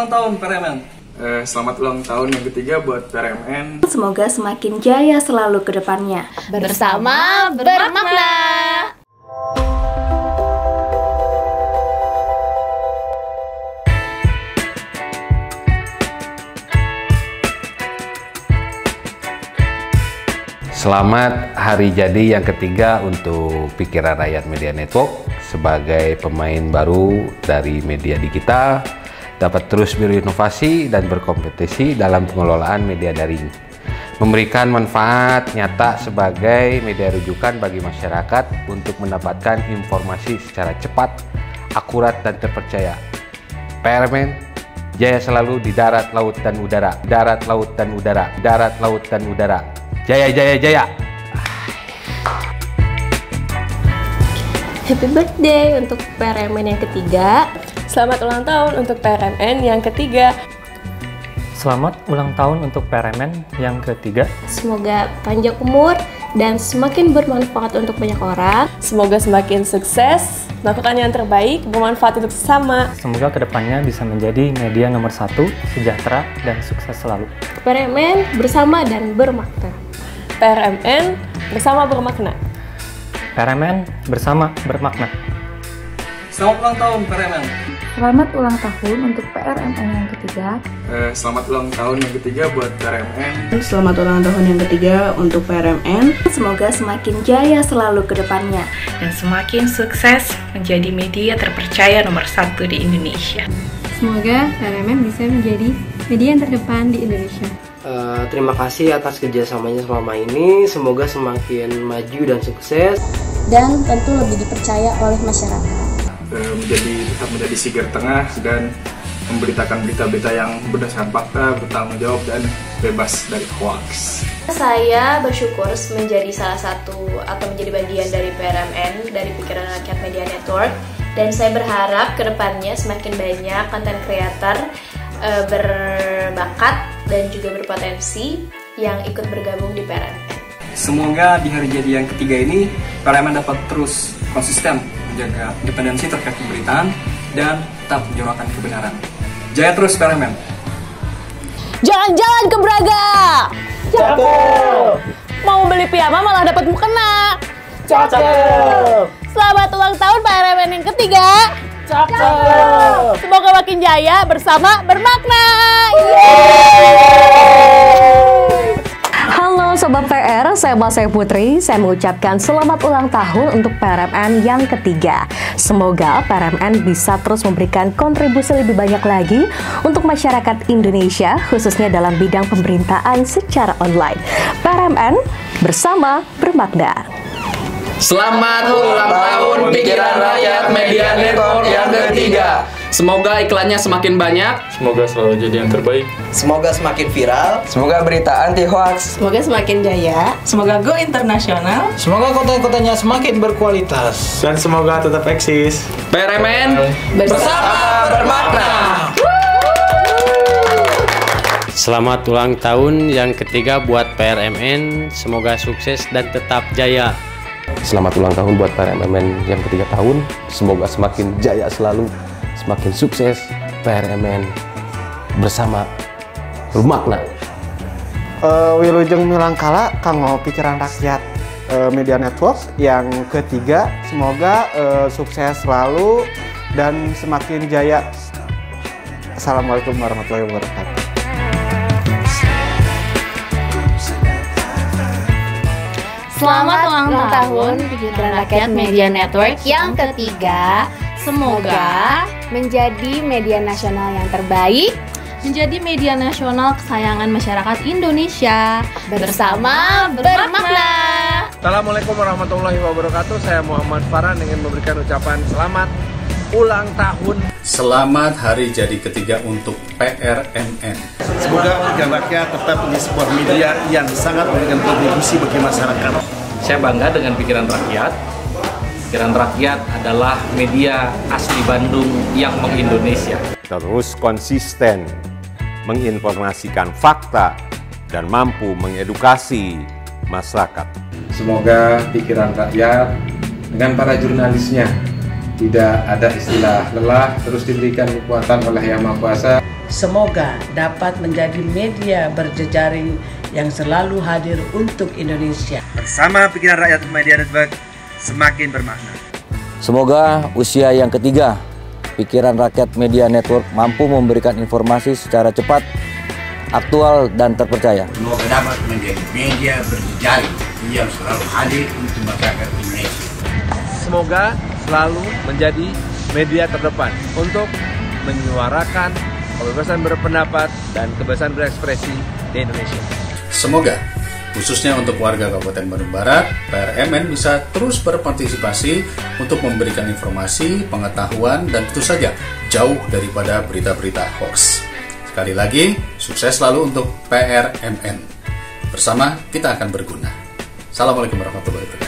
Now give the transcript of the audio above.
ulang tahun PRMN. Selamat ulang tahun yang ketiga buat PRMN. Semoga semakin jaya selalu ke depannya. Bersama bermakna. Selamat hari jadi yang ketiga untuk Pikiran Rakyat Media Network. Sebagai pemain baru dari media digital, dapat terus berinovasi dan berkompetisi dalam pengelolaan media daring, memberikan manfaat nyata sebagai media rujukan bagi masyarakat untuk mendapatkan informasi secara cepat, akurat, dan terpercaya. PRMN jaya selalu di darat, laut, dan udara. Darat, laut, dan udara. Darat, laut, dan udara. Jaya, jaya, jaya. Happy birthday untuk PRMN yang ketiga. Selamat ulang tahun untuk PRMN yang ketiga. Selamat ulang tahun untuk PRMN yang ketiga. Semoga panjang umur dan semakin bermanfaat untuk banyak orang. Semoga semakin sukses, melakukan yang terbaik, bermanfaat untuk sesama. Semoga kedepannya bisa menjadi media nomor 1, sejahtera dan sukses selalu. PRMN bersama dan bermakna. PRMN bersama bermakna. PRMN bersama bermakna. Selamat ulang tahun PRMN. Selamat ulang tahun untuk PRMN yang ketiga. Selamat ulang tahun yang ketiga buat PRMN. Selamat ulang tahun yang ketiga untuk PRMN. Semoga semakin jaya selalu ke depannya dan semakin sukses menjadi media terpercaya nomor 1 di Indonesia. Semoga PRMN bisa menjadi media yang terdepan di Indonesia. Terima kasih atas kerjasamanya selama ini. Semoga semakin maju dan sukses. Dan tentu lebih dipercaya oleh masyarakat. Tetap menjadi sigar tengah dan memberitakan berita-berita yang berdasarkan fakta, bertanggung jawab, dan bebas dari hoax. Saya bersyukur menjadi salah satu atau menjadi bagian dari PRMN, dari Pikiran Rakyat Media Network. Dan saya berharap kedepannya semakin banyak konten kreator berbakat dan juga berpotensi yang ikut bergabung di PRMN. Semoga di hari jadi yang ketiga ini PRMN dapat terus konsisten menjaga independensi terkait pemberitaan dan tetap menyuarakan kebenaran. Jaya terus PRMN. Jalan-jalan ke Braga. Cakep. Mau beli piyama malah dapat mukena. Cakep. Selamat ulang tahun PRMN yang ketiga. Cakep. Semoga makin jaya bersama bermakna. Halo Sobat PR, saya Masai Putri. Saya mengucapkan selamat ulang tahun untuk PRMN yang ketiga. Semoga PRMN bisa terus memberikan kontribusi lebih banyak lagi untuk masyarakat Indonesia, khususnya dalam bidang pemerintahan secara online. PRMN bersama bermakna. Selamat ulang tahun Pikiran Rakyat Media Network yang ketiga. Semoga iklannya semakin banyak. Semoga selalu jadi yang terbaik. Semoga semakin viral. Semoga berita anti hoax. Semoga semakin jaya. Semoga go internasional. Semoga konten-kontennya semakin berkualitas. Dan semoga tetap eksis. PRMN bersama bermakna. Selamat ulang tahun yang ketiga buat PRMN. Semoga sukses dan tetap jaya. Selamat ulang tahun buat PRMN yang ketiga tahun. Semoga semakin jaya selalu, semakin sukses. PRMN bersama bermakna. Wilujeng Milangkala kanggo Pikiran Rakyat Media Network yang ketiga. Semoga sukses selalu dan semakin jaya. Assalamualaikum warahmatullahi wabarakatuh. Selamat ulang tahun Pikiran Rakyat Media Network yang ketiga. Semoga menjadi media nasional yang terbaik, Menjadi media nasional kesayangan masyarakat Indonesia. bersama bermakna. Assalamualaikum warahmatullahi wabarakatuh. Saya Muhammad Farhan ingin memberikan ucapan selamat ulang tahun. Selamat hari jadi ketiga untuk PRMN. Semoga Pikiran Rakyat tetap menjadi sebuah media yang sangat memberikan kontribusi bagi masyarakat. Saya bangga dengan Pikiran Rakyat. Pikiran Rakyat adalah media asli Bandung yang meng-Indonesia. Terus konsisten menginformasikan fakta dan mampu mengedukasi masyarakat. Semoga Pikiran Rakyat dengan para jurnalisnya tidak ada istilah lelah, terus diberikan kekuatan oleh Yang Maha Kuasa. semoga dapat menjadi media berjejaring yang selalu hadir untuk Indonesia. Bersama Pikiran Rakyat Media Network semakin bermakna. Semoga usia yang ketiga, Pikiran Rakyat Media Network mampu memberikan informasi secara cepat, aktual, dan terpercaya. Semoga dapat menjadi media berjejaring yang selalu hadir untuk masyarakat Indonesia. Semoga selalu menjadi media terdepan untuk menyuarakan kebebasan berpendapat dan kebebasan berekspresi di Indonesia. Semoga, khususnya untuk warga Kabupaten Bandung Barat, PRMN bisa terus berpartisipasi untuk memberikan informasi, pengetahuan, dan tentu saja jauh daripada berita-berita hoax. Sekali lagi, sukses selalu untuk PRMN. Bersama kita akan berguna. Assalamualaikum warahmatullahi wabarakatuh.